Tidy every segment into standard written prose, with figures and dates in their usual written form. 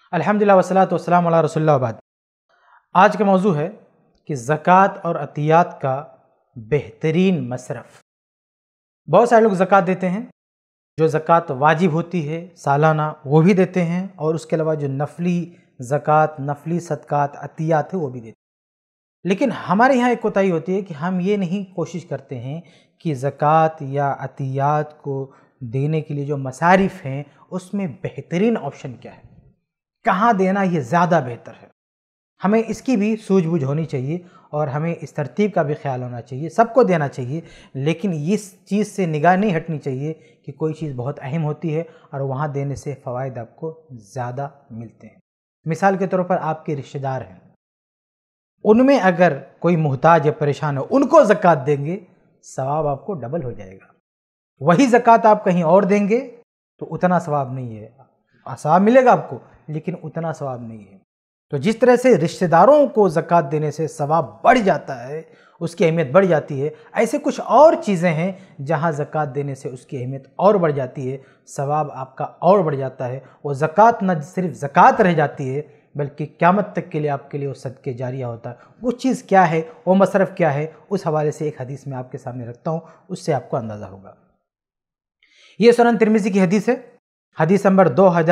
الحمدللہ والصلاۃ والسلام علی رسول اللہ وبعد۔ آج کا موضوع ہے کہ زکوٰۃ اور عطیات کا بہترین مصرف۔ بہت سارے لوگ زکوٰۃ دیتے ہیں، جو زکوٰۃ واجب ہوتی ہے سالانہ وہ بھی دیتے ہیں، اور اس کے علاوہ جو نفلی زکوٰۃ، نفلی صدقات، عطیات ہے وہ بھی دیتے ہیں۔ لیکن ہمارے یہاں ایک کوتاہی ہوتی ہے کہ ہم یہ نہیں کوشش کرتے ہیں کہ زکوٰۃ یا عطیات کو دینے کے لیے جو مصارف ہیں اس میں بہترین آپشن کیا ہے، کہاں دینا یہ زیادہ بہتر ہے۔ ہمیں اس کی بھی سوجھ بوجھ ہونی چاہیے اور ہمیں اس ترتیب کا بھی خیال ہونا چاہیے، سب کو دینا چاہیے، لیکن اس چیز سے نگاہ نہیں ہٹنی چاہیے کہ کوئی چیز بہت اہم ہوتی ہے اور وہاں دینے سے فوائد آپ کو زیادہ ملتے ہیں۔ مثال کے طور پر آپ کے رشتہ دار ہیں، ان میں اگر کوئی محتاج یا پریشان ہو، ان کو زکوٰۃ دیں گے، ثواب آپ کو ڈبل ہو جائے گا۔ وہی زکوٰۃ آپ کہیں اور دیں گے تو اتنا ثواب نہیں ہے، ثواب ملے گا آپ کو لیکن اتنا ثواب نہیں ہے۔ تو جس طرح سے رشتہ داروں کو زکوٰۃ دینے سے ثواب بڑھ جاتا ہے، اس کی اہمیت بڑھ جاتی ہے، ایسے کچھ اور چیزیں ہیں جہاں زکوٰۃ دینے سے اس کی اہمیت اور بڑھ جاتی ہے، ثواب آپ کا اور بڑھ جاتا ہے۔ وہ زکوٰۃ نہ صرف زکوٰۃ رہ جاتی ہے بلکہ قیامت تک کے لیے آپ کے لیے وہ صدقہ جاریہ ہوتا ہے۔ وہ چیز کیا ہے، وہ مصرف کیا ہے، اس حوالے سے ایک حدیث میں آپ کے سامنے رکھتا ہوں، اس سے آپ کو اندازہ ہوگا۔ یہ سنن ترمذی کی حدیث ہے، حدیث نمبر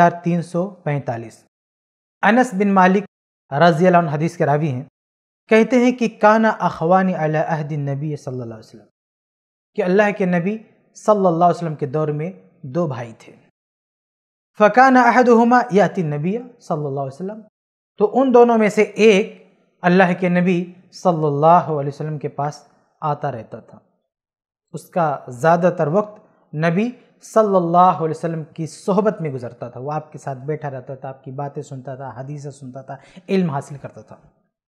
2345۔ انس بن مالک رضی اللہ عنہ حدیث کے راوی ہیں، کہتے ہیں کہ کان اخوان علی عہد النبی صلی اللہ علیہ وسلم، کہ اللہ کے نبی صلی اللہ علیہ وسلم کے دور میں دو بھائی تھے۔ فکان احدہما یاتی النبی صلی اللہ علیہ وسلم، تو ان دونوں میں سے ایک اللہ کے نبی صلی اللہ علیہ وسلم کے پاس آتا رہتا تھا، اس کا زیادہ تر وقت نبی صلی اللہ علیہ وسلم کی صحبت میں گزرتا تھا، وہ آپ کے ساتھ بیٹھا رہتا تھا، آپ کی باتیں سنتا تھا، حدیثیں سنتا تھا، علم حاصل کرتا تھا۔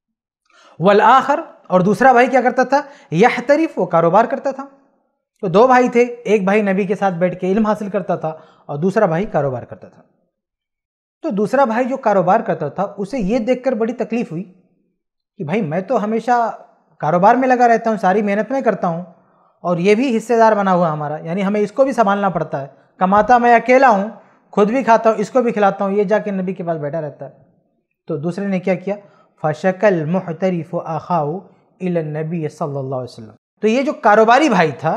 والآخر، اور دوسرا بھائی کیا کرتا تھا، یحترف، وہ کاروبار کرتا تھا۔ تو دو بھائی تھے، ایک بھائی نبی کے ساتھ بیٹھ کے علم حاصل کرتا تھا اور دوسرا بھائی کاروبار کرتا تھا۔ تو دوسرا بھائی جو کاروبار کرتا تھا اسے یہ دیکھ کر بڑی تکلیف ہوئی کہ بھائی میں تو ہمیشہ کاروبار میں لگا رہتا ہوں، ساری محنت میں کرتا ہوں، اور یہ بھی حصے دار بنا ہوا ہمارا، یعنی ہمیں اس کو بھی سنبھالنا پڑتا ہے، کماتا میں اکیلا ہوں، خود بھی کھاتا ہوں، اس کو بھی کھلاتا ہوں، یہ جا کے نبی کے پاس بیٹھا رہتا ہے۔ تو دوسرے نے کیا کیا، فَشَكَ الْمُحْتَرِفُ أَخَاهُ إِلَى النَّبِيِّ صلی اللہ علیہ وسلم۔ تو یہ جو کاروباری بھائی تھا،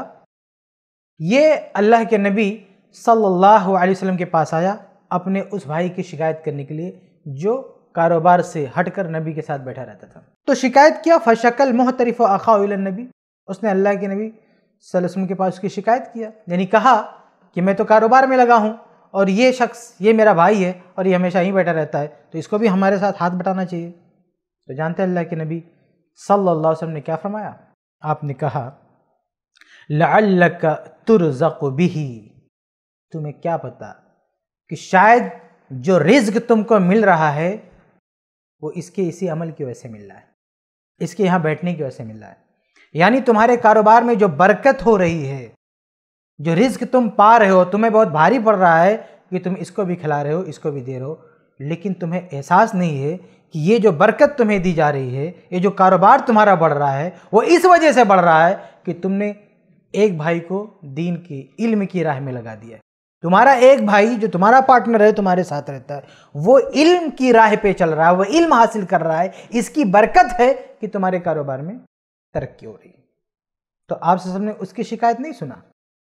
یہ اللہ کے نبی صلی اللہ علیہ وسلم کے پاس آیا اپنے اس بھائی کی شکایت کرنے کے لیے جو کاروبار سے ہٹ کر نبی کے ساتھ بیٹھا رہتا تھا۔ تو شکایت کیا، فَشَكَ الْمُحْتَرِفُ أَخَاهُ إِلَى النَّبِيِّ، اس نے اللہ کے نبی صلی اللہ علیہ وسلم کے پاس اس کی شکایت کیا، یعنی کہا کہ میں تو کاروبار میں لگا ہوں اور یہ شخص، یہ میرا بھائی ہے اور یہ ہمیشہ ہی بیٹھا رہتا ہے، تو اس کو بھی ہمارے ساتھ ہاتھ بٹانا چاہیے۔ تو جانتے ہیں اللہ کے نبی صلی اللہ علیہ وسلم نے کیا فرمایا، آپ نے کہا لَعَلَّكَ تُرْزَقُ بِهِ، تمہیں کیا پتا کہ شاید جو رزق تم کو مل رہا ہے وہ اس کے اسی عمل کی وجہ سے مل رہا ہے، اس کے یہاں بیٹھنے کی وجہ سے مل رہا ہے۔ یعنی تمہارے کاروبار میں جو برکت ہو رہی ہے، جو رزق تم پا رہے ہو، تمہیں بہت بھاری پڑ رہا ہے کہ تم اس کو بھی کھلا رہے ہو، اس کو بھی دے رہے ہو، لیکن تمہیں احساس نہیں ہے کہ یہ جو برکت تمہیں دی جا رہی ہے، یہ جو کاروبار تمہارا بڑھ رہا ہے، وہ اس وجہ سے بڑھ رہا ہے کہ تم نے ایک بھائی کو دین کی، علم کی راہ میں لگا دیا ہے۔ تمہارا ایک بھائی جو تمہارا پارٹنر ہے، تمہارے ساتھ رہتا ہے، وہ علم کی راہ پہ چل رہا ہے، وہ علم حاصل کر رہا ہے، اس کی برکت ہے کہ تمہارے کاروبار میں ترقی ہو رہی ہے۔ تو آپ صلی اللہ علیہ وسلم نے اس کی شکایت نہیں سنا،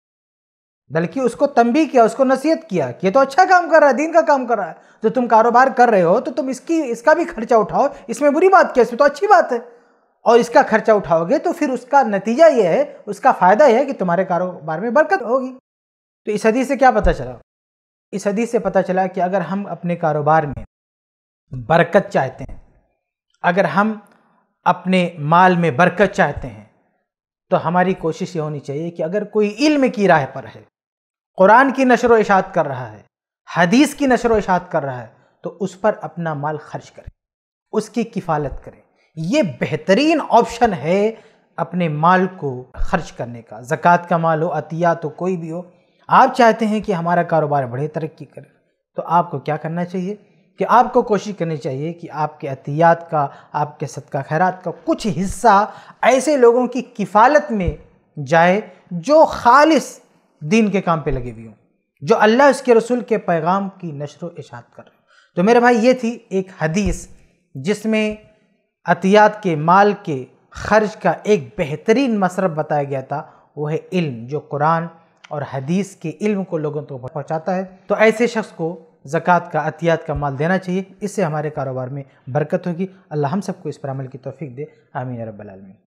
بلکہ اس کو تنبیہ کیا، اس کو نصیحت کیا کہ یہ تو اچھا کام کر رہا ہے، دین کا کام کر رہا ہے، جو تم کاروبار کر رہے ہو تو تم اس کا بھی خرچہ اٹھاؤ، اس میں بری بات کیا، اس میں تو اچھی بات ہے، اور اس کا خرچہ اٹھاؤ گے تو پھر اس کا نتیجہ یہ ہے، اس کا فائدہ یہ ہے کہ تمہارے کاروبار میں برکت ہوگی۔ تو اس حدیث سے کیا پتہ چلا، اس حدیث سے پتہ چلا کہ اگر ہم اپنے کاروبار میں برکت چاہتے ہیں، اگر ہم اپنے مال میں برکت چاہتے ہیں، تو ہماری کوشش یہ ہونی چاہیے کہ اگر کوئی علم کی راہ پر ہے، قرآن کی نشر و اشاعت کر رہا ہے، حدیث کی نشر و اشاعت کر رہا ہے، تو اس پر اپنا مال خرچ کرے، اس کی کفالت کرے۔ یہ بہترین آپشن ہے اپنے مال کو خرچ کرنے کا، زکوٰۃ کا مال ہو، عطیات ہو، کوئی بھی ہو۔ آپ چاہتے ہیں کہ ہمارا کاروبار بڑھے، ترقی کرے، تو آپ کو کیا کرنا چاہیے کہ آپ کو کوشش کرنی چاہیے کہ آپ کے عطیات کا، آپ کے صدقہ خیرات کا کچھ حصہ ایسے لوگوں کی کفالت میں جائے جو خالص دین کے کام پہ لگے ہوئے ہوں، جو اللہ اس کے رسول کے پیغام کی نشر و اشاعت کر رہے ہیں۔ تو میرے بھائی یہ تھی ایک حدیث جس میں عطیات کے مال کے خرچ کا ایک بہترین مصرف بتایا گیا تھا، وہ ہے علم، جو قرآن اور حدیث کے علم کو لوگوں تک پہنچاتا ہے۔ تو ایسے شخص کو زکوٰۃ کا، عطیات کا مال دینا چاہیے، اس سے ہمارے کاروبار میں برکت ہوگی۔ اللہ ہم سب کو اس پر عمل کی توفیق دے، آمین یا رب العالمین۔